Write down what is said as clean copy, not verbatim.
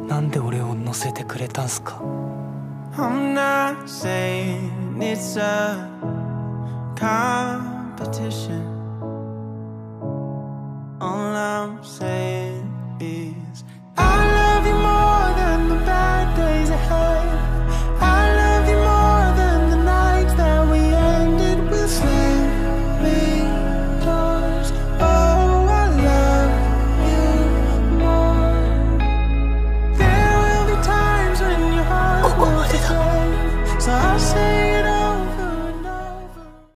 なんで俺を乗せてくれたんすか？ I'm not saying it's a competition.